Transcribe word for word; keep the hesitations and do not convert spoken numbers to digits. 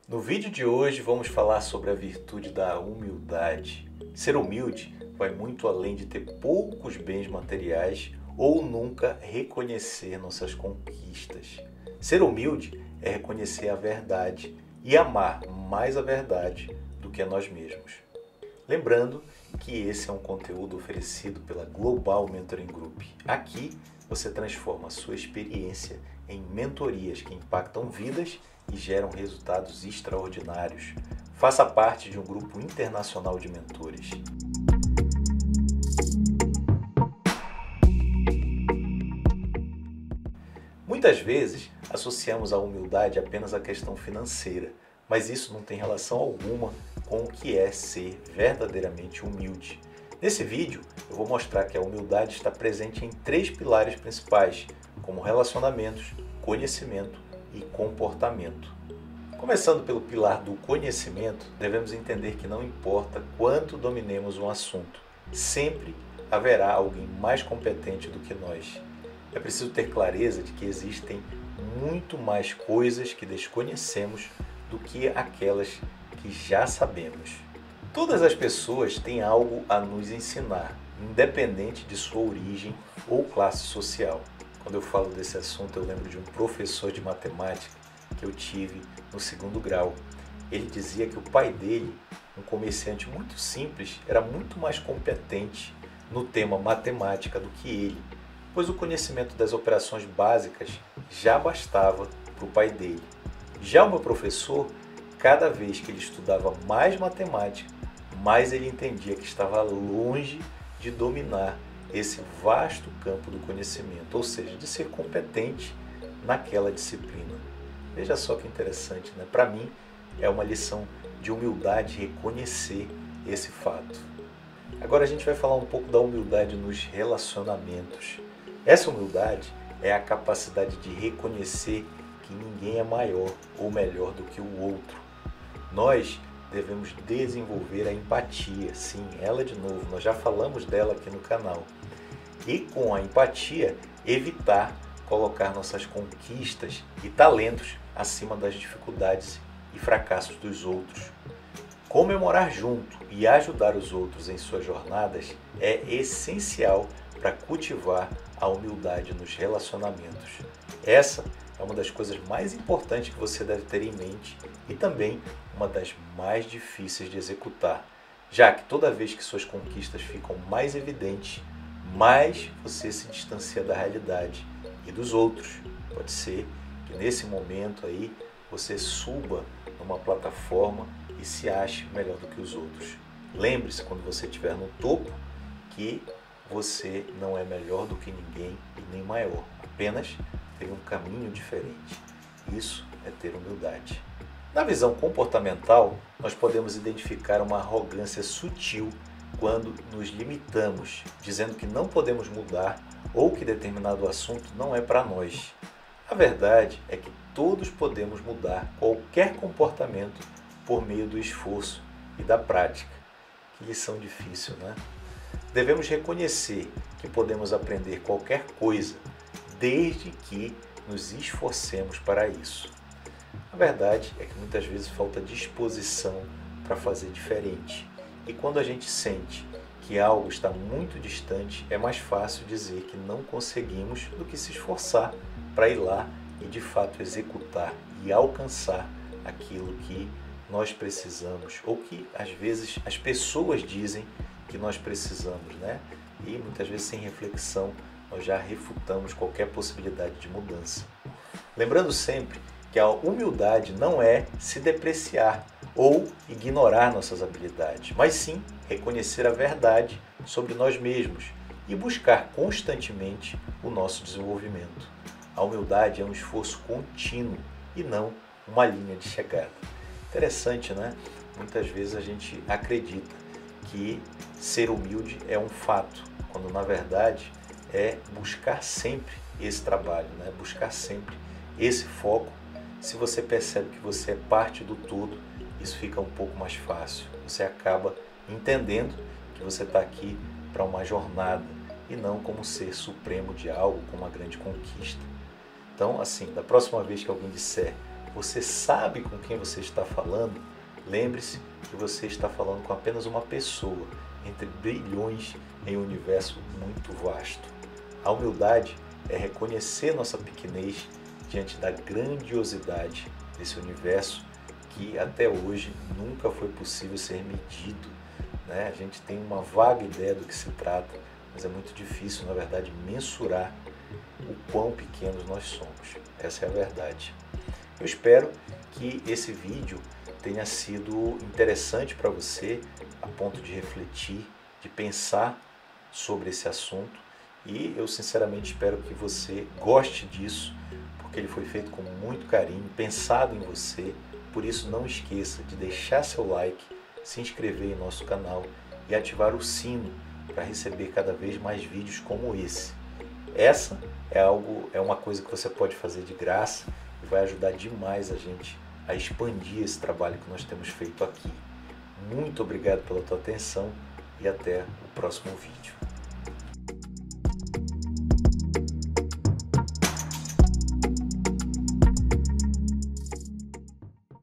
No vídeo de hoje vamos falar sobre a virtude da humildade. Ser humilde vai muito além de ter poucos bens materiais ou nunca reconhecer nossas conquistas. Ser humilde é reconhecer a verdade e amar mais a verdade do que a nós mesmos. Lembrando que esse é um conteúdo oferecido pela Global Mentoring Group. Aqui você transforma a sua experiência em mentorias que impactam vidas e geram resultados extraordinários. Faça parte de um grupo internacional de mentores. Muitas vezes associamos a humildade apenas à questão financeira, mas isso não tem relação alguma com o que é ser verdadeiramente humilde. Nesse vídeo eu vou mostrar que a humildade está presente em três pilares principais, como relacionamentos, conhecimento e comportamento. Começando pelo pilar do conhecimento, devemos entender que não importa quanto dominemos um assunto, sempre haverá alguém mais competente do que nós. É preciso ter clareza de que existem muito mais coisas que desconhecemos do que aquelas que já sabemos. Todas as pessoas têm algo a nos ensinar, independente de sua origem ou classe social. Quando eu falo desse assunto, eu lembro de um professor de matemática que eu tive no segundo grau. Ele dizia que o pai dele, um comerciante muito simples, era muito mais competente no tema matemática do que ele, pois o conhecimento das operações básicas já bastava para o pai dele. Já o meu professor, cada vez que ele estudava mais matemática, mais ele entendia que estava longe de dominar esse vasto campo do conhecimento, ou seja, de ser competente naquela disciplina. Veja só que interessante, né? Para mim é uma lição de humildade reconhecer esse fato. Agora a gente vai falar um pouco da humildade nos relacionamentos. Essa humildade é a capacidade de reconhecer que ninguém é maior ou melhor do que o outro. Nós devemos desenvolver a empatia, sim, ela de novo, nós já falamos dela aqui no canal. E com a empatia, evitar colocar nossas conquistas e talentos acima das dificuldades e fracassos dos outros. Comemorar junto e ajudar os outros em suas jornadas é essencial para cultivar a humildade nos relacionamentos. Essa é uma das coisas mais importantes que você deve ter em mente e também uma das mais difíceis de executar, já que toda vez que suas conquistas ficam mais evidentes, mais você se distancia da realidade e dos outros. Pode ser que nesse momento aí você suba numa plataforma e se ache melhor do que os outros. Lembre-se, quando você estiver no topo, que você não é melhor do que ninguém e nem maior, apenas tem um caminho diferente. Isso é ter humildade. Na visão comportamental, nós podemos identificar uma arrogância sutil quando nos limitamos, dizendo que não podemos mudar ou que determinado assunto não é para nós. A verdade é que todos podemos mudar qualquer comportamento por meio do esforço e da prática. Que lição difícil, né? Devemos reconhecer que podemos aprender qualquer coisa, desde que nos esforcemos para isso. A verdade é que muitas vezes falta disposição para fazer diferente. E quando a gente sente que algo está muito distante, é mais fácil dizer que não conseguimos do que se esforçar para ir lá e de fato executar e alcançar aquilo que nós precisamos, ou que às vezes as pessoas dizem que nós precisamos, né? E muitas vezes sem reflexão nós já refutamos qualquer possibilidade de mudança. Lembrando sempre que a humildade não é se depreciar ou ignorar nossas habilidades, mas sim reconhecer a verdade sobre nós mesmos e buscar constantemente o nosso desenvolvimento. A humildade é um esforço contínuo e não uma linha de chegada. Interessante, né? Muitas vezes a gente acredita que ser humilde é um fato, quando na verdade é buscar sempre esse trabalho, né? Buscar sempre esse foco. Se você percebe que você é parte do todo, isso fica um pouco mais fácil. Você acaba entendendo que você está aqui para uma jornada e não como ser supremo de algo, como uma grande conquista. Então, assim, da próxima vez que alguém disser você sabe com quem você está falando, lembre-se que você está falando com apenas uma pessoa, entre bilhões em um universo muito vasto. A humildade é reconhecer nossa pequenez diante da grandiosidade desse universo que até hoje nunca foi possível ser medido, né? A gente tem uma vaga ideia do que se trata, mas é muito difícil, na verdade, mensurar o quão pequenos nós somos. Essa é a verdade. Eu espero que esse vídeo tenha sido interessante para você, a ponto de refletir, de pensar sobre esse assunto, e eu sinceramente espero que você goste disso, porque ele foi feito com muito carinho, pensado em você. Por isso, não esqueça de deixar seu like, se inscrever em nosso canal e ativar o sino para receber cada vez mais vídeos como esse. Essa é algo, é uma coisa que você pode fazer de graça e vai ajudar demais a gente a expandir esse trabalho que nós temos feito aqui. Muito obrigado pela tua atenção e até o próximo vídeo.